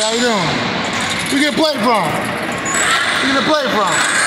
how you doing? Where you get a plate from? Where you get a plate from?